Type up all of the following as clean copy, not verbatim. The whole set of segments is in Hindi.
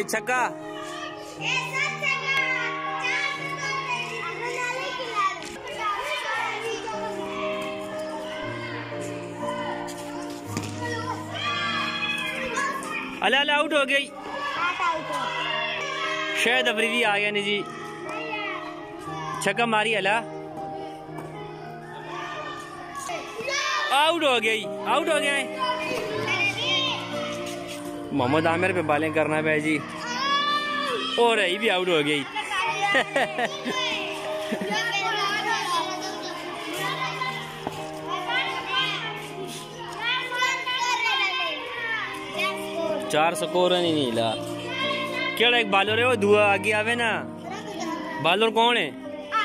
छक्का। अला अला आउट हो गई। शायद अफरीदी आ गया नहीं जी। छक्का मारी अला, आउट हो गई, आउट हो गया है। मोहम्मद आमिर पे बॉलिंग करना है जी, और यही भी आउट हो गई। चार स्कोर नहीं नीला। केड़ा एक बॉलर है वो दुआ आगे आवे ना। बॉलर कौन है?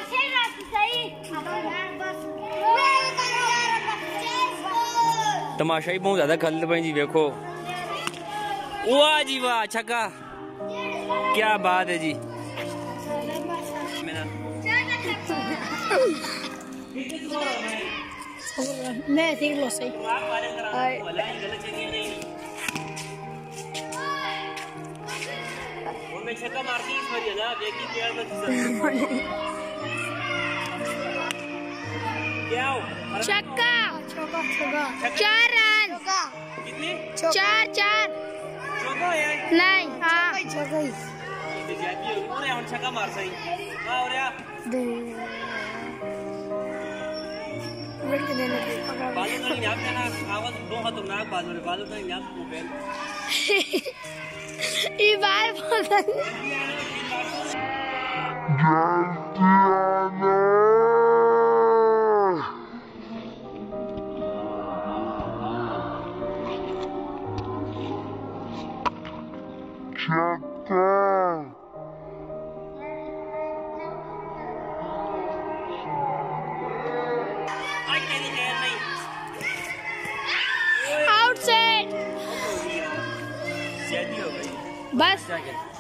तमाशा ही बहुत ज्यादा खल पे जी। देखो वाह जी वाह, छक्का, क्या बात है जी। मैं देख लो सही। छक्का मारती इस बार ना, देखिए क्या हो? छक्का, 4 रन। कितने? 4 नहीं, हाँ छक्का मार सही। ये बार आउटसाइड बस।